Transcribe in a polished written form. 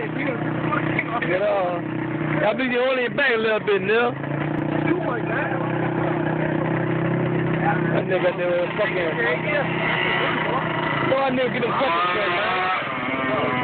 Get off. Y'all be the only back a little bit, nigga. That nigga there fucking. Boy, that nigga get him fucking shit, man.